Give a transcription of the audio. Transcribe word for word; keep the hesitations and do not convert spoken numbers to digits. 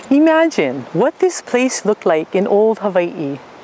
Imagine what this place looked like in old Hawaii.